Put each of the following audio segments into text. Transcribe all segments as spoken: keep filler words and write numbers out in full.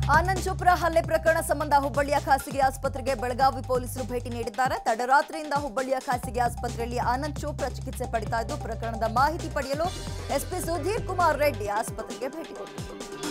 ಆನಂದ್ ಚೋಪ್ರಾ ಹಲ್ಲೆ ಪ್ರಕರಣ ಸಂಬಂಧ ಹುಬ್ಬಳ್ಳಿಯ ಖಾಸಗಿ ಆಸ್ಪತ್ರೆಗೆ ಬೆಳಗಾವಿ ಪೊಲೀಸರು ಭೇಟಿ ನೀಡಿದ್ದಾರೆ. ತಡರಾತ್ರಿಯಿಂದ ಹುಬ್ಬಳ್ಳಿಯ ಖಾಸಗಿ ಆಸ್ಪತ್ರೆಯಲ್ಲಿ ಆನಂದ್ ಚೋಪ್ರಾ ಚಿಕಿತ್ಸೆ ಪಡೆಯುತ್ತಾ ಇದ್ದು, ಪ್ರಕರಣದ ಮಾಹಿತಿ ಪಡೆಯಲು ಎಸ್ಪಿ ಸುಧೀರ್ ಕುಮಾರ್ ರೆಡ್ಡಿ ಆಸ್ಪತ್ರೆಗೆ ಭೇಟಿ ಕೊಟ್ಟರು.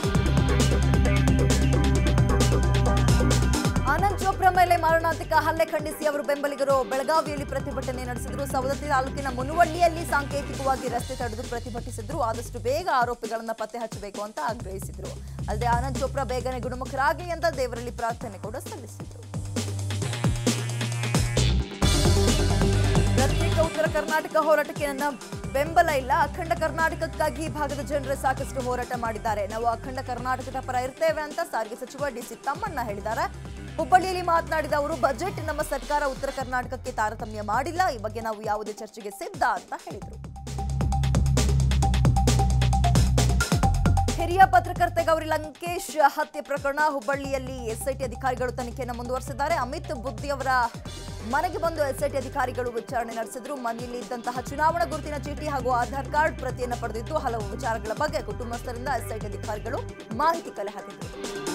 ಆನಂದ್ ಚೋಪ್ರಾ ಮೇಲೆ ಮಾರಣಾಂತಿಕ ಹಲ್ಲೆ ಖಂಡಿಸಿ ಅವರು ಬೆಂಬಲಿಗರು ಬೆಳಗಾವಿಯಲ್ಲಿ ಪ್ರತಿಭಟನೆ ನಡೆಸಿದರು. ಸವದತ್ತಿ ತಾಲೂಕಿನ ಮುನುವಳ್ಳಿಯಲ್ಲಿ ಸಾಂಕೇತಿಕವಾಗಿ ರಸ್ತೆ ತಡೆದು ಪ್ರತಿಭಟಿಸಿದ್ರು. ಆದಷ್ಟು ಬೇಗ ಆರೋಪಿಗಳನ್ನು ಪತ್ತೆ ಹಚ್ಚಬೇಕು ಅಂತ ಆಗ್ರಹಿಸಿದ್ರು. ಅಲ್ಲದೆ ಆನಂದ್ ಚೋಪ್ರಾ ಬೇಗನೆ ಗುಣಮುಖರಾಗಲಿ ಅಂತ ದೇವರಲ್ಲಿ ಪ್ರಾರ್ಥನೆ ಕೂಡ ಸಲ್ಲಿಸಿದ್ರು. ಪ್ರತ್ಯೇಕ ಉತ್ತರ ಕರ್ನಾಟಕ ಹೋರಾಟಕ್ಕೆ ನನ್ನ ಬೆಂಬಲ ಇಲ್ಲ. ಅಖಂಡ ಕರ್ನಾಟಕಕ್ಕಾಗಿ ಭಾಗದ ಜನರೇ ಸಾಕಷ್ಟು ಹೋರಾಟ ಮಾಡಿದ್ದಾರೆ. ನಾವು ಅಖಂಡ ಕರ್ನಾಟಕದ ಪರ ಇರ್ತೇವೆ ಅಂತ ಸಾರಿಗೆ ಸಚಿವ ಡಿಸಿ ತಮ್ಮಣ್ಣ ಹೇಳಿದ್ದಾರೆ. ಹುಬ್ಬಳ್ಳಿಯಲ್ಲಿ ಮಾತನಾಡಿದ ಅವರು, ಬಜೆಟ್ ನಮ್ಮ ಸರ್ಕಾರ ಉತ್ತರ ಕರ್ನಾಟಕಕ್ಕೆ ತಾರತಮ್ಯ ಮಾಡಿಲ್ಲ. ಈ ಬಗ್ಗೆ ನಾವು ಯಾವುದೇ ಚರ್ಚೆಗೆ ಸಿದ್ಧ ಅಂತ ಹೇಳಿದರು. ಹಿರಿಯ ಪತ್ರಕರ್ತೆ ಗೌರಿ ಲಂಕೇಶ್ ಹತ್ಯೆ ಪ್ರಕರಣ ಹುಬ್ಬಳ್ಳಿಯಲ್ಲಿ ಎಸ್ಐಟಿ ಅಧಿಕಾರಿಗಳು ತನಿಖೆಯನ್ನು ಮುಂದುವರೆಸಿದ್ದಾರೆ. ಅಮಿತ್ ಬುದ್ಧಿ ಅವರ ಮನೆಗೆ ಬಂದು ಎಸ್ಐಟಿ ಅಧಿಕಾರಿಗಳು ವಿಚಾರಣೆ ನಡೆಸಿದ್ರು. ಮನೆಯಲ್ಲಿ ಇದ್ದಂತಹ ಚುನಾವಣಾ ಗುರುತಿನ ಚೀಟಿ ಹಾಗೂ ಆಧಾರ್ ಕಾರ್ಡ್ ಪ್ರತಿಯನ್ನು ಪಡೆದಿದ್ದು, ಹಲವು ವಿಚಾರಗಳ ಬಗ್ಗೆ ಕುಟುಂಬಸ್ಥರಿಂದ ಎಸ್ಐಟಿ ಅಧಿಕಾರಿಗಳು ಮಾಹಿತಿ ಕಲೆ ಹಾಕಿದರು.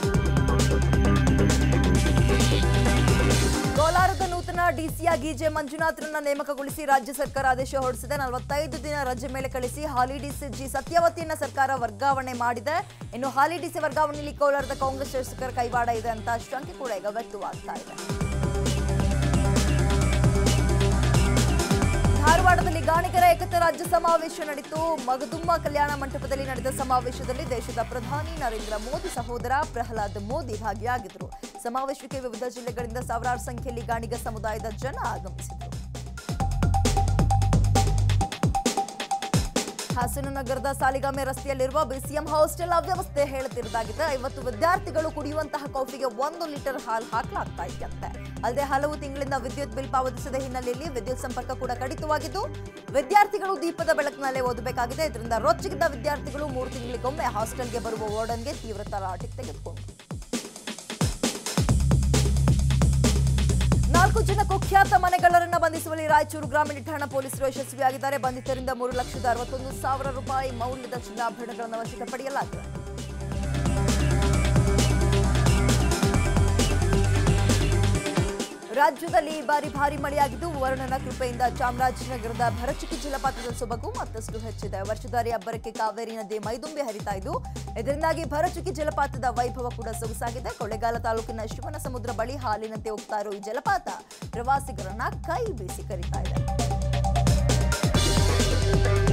ಕೋಲಾರದ ನೂತನ ಡಿಸಿಯಾಗಿ ಜೆ ಮಂಜುನಾಥ್ರನ್ನ ನೇಮಕಗೊಳಿಸಿ ರಾಜ್ಯ ಸರ್ಕಾರ ಆದೇಶ ಹೊರಡಿಸಿದೆ. ನಲವತ್ತೈದು ದಿನ ರಜೆ ಮೇಲೆ ಕಳಿಸಿ ಹಾಲಿ ಡಿಸಿ ಜಿ ಸತ್ಯವತಿಯನ್ನ ಸರ್ಕಾರ ವರ್ಗಾವಣೆ ಮಾಡಿದೆ. ಇನ್ನು ಹಾಲಿ ಡಿಸಿ ವರ್ಗಾವಣೆಯಲ್ಲಿ ಕೋಲಾರದ ಕಾಂಗ್ರೆಸ್ ಶಾಸಕರ ಕೈವಾಡ ಇದೆ ಅಂತ ಶಂಕೆ ಕೂಡ ಈಗ ವ್ಯಕ್ತವಾಗ್ತಾ ಇದೆ. ಧಾರವಾಡದಲ್ಲಿ ಗಾಣಿಗರ ಏಕತಾ ರಾಜ್ಯ ಸಮಾವೇಶ ನಡೆಯಿತು. ಮಗದುಮ್ಮ ಕಲ್ಯಾಣ ಮಂಟಪದಲ್ಲಿ ನಡೆದ ಸಮಾವೇಶದಲ್ಲಿ ದೇಶದ ಪ್ರಧಾನಿ ನರೇಂದ್ರ ಮೋದಿ ಸಹೋದರ ಪ್ರಹ್ಲಾದ್ ಮೋದಿ ಭಾಗಿಯಾಗಿದ್ದರು. ಸಮಾವೇಶಕ್ಕೆ ವಿವಿಧ ಜಿಲ್ಲೆಗಳಿಂದ ಸಾವಿರಾರು ಸಂಖ್ಯೆಯಲ್ಲಿ ಗಾಣಿಗ ಸಮುದಾಯದ ಜನ ಆಗಮಿಸಿದರು. ಹಾಸನ ನಗರದ ಸಾಲಿಗಾಮೆ ರಸ್ತೆಯಲ್ಲಿರುವ ಬಿಸಿಎಂ ಹಾಸ್ಟೆಲ್ ಅವ್ಯವಸ್ಥೆ ಹೇಳುತ್ತಿರುವುದಾಗಿದೆ. ಐವತ್ತು ವಿದ್ಯಾರ್ಥಿಗಳು ಕುಡಿಯುವಂತಹ ಕಾಫಿಗೆ ಒಂದು ಲೀಟರ್ ಹಾಲು ಹಾಕಲಾಗ್ತಾ ಇದೆಯಂತೆ. ಅಲ್ಲದೆ ಹಲವು ತಿಂಗಳಿಂದ ವಿದ್ಯುತ್ ಬಿಲ್ ಪಾವತಿಸದ ಹಿನ್ನೆಲೆಯಲ್ಲಿ ವಿದ್ಯುತ್ ಸಂಪರ್ಕ ಕೂಡ ಕಡಿತವಾಗಿದ್ದು, ವಿದ್ಯಾರ್ಥಿಗಳು ದೀಪದ ಬೆಳಕಿನಲ್ಲೇ ಓದಬೇಕಾಗಿದೆ. ಇದರಿಂದ ರೊಚ್ಚಿಗಿದ್ದ ವಿದ್ಯಾರ್ಥಿಗಳು ಮೂರು ತಿಂಗಳಿಗೊಮ್ಮೆ ಹಾಸ್ಟೆಲ್ಗೆ ಬರುವ ವಾರ್ಡನ್ಗೆ ತೀವ್ರ ತರಾಟೆಗೆ ತೆಗೆದುಕೊಂಡರು. ನಾಲ್ಕು ಜನ ಕುಖ್ಯಾತ ಮನೆಗಳ್ಳರನ್ನ ಬಂಧಿಸುವಲ್ಲಿ ರಾಯಚೂರು ಗ್ರಾಮೀಣ ಠಾಣಾ ಪೊಲೀಸರು ಯಶಸ್ವಿಯಾಗಿದ್ದಾರೆ. ಬಂಧಿತರಿಂದ ಮೂರು ಲಕ್ಷದ ಅರವತ್ತೊಂದು ಸಾವಿರ ರೂಪಾಯಿ ಮೌಲ್ಯದ ಚಿನ್ನಾಭರಣಗಳನ್ನು ವಶಕ್ಕೆ ಪಡೆಯಲಾಗಿದೆ. ರಾಜ್ಯದಲ್ಲಿ ಈ ಬಾರಿ ಭಾರಿ ಮಳೆಯಾಗಿದ್ದು, ವರುಣನ ಕೃಪೆಯಿಂದ ಚಾಮರಾಜನಗರದ ಭರಚುಕ್ಕಿ ಜಲಪಾತದ ಸೊಬಗು ಮತ್ತಷ್ಟು ಹೆಚ್ಚಿದೆ. ವರ್ಷಧಾರಿ ಅಬ್ಬರಕ್ಕೆ ಕಾವೇರಿ ನದಿ ಮೈದುಂಬಿ ಹರಿತಾ ಇದ್ದು, ಇದರಿಂದಾಗಿ ಭರಚುಕ್ಕಿ ಜಲಪಾತದ ವೈಭವ ಕೂಡ ಸೊಗಸಾಗಿದೆ. ಕೊಳ್ಳೇಗಾಲ ತಾಲೂಕಿನ ಶಿವನ ಸಮುದ್ರ ಬಳಿ ಹಾಲಿನಂತೆ ಹೋಗ್ತಾ ಇರೋ ಈ ಜಲಪಾತ ಪ್ರವಾಸಿಗರನ್ನ ಕೈ ಬೀಸಿ ಕರೀತಾ ಇದೆ.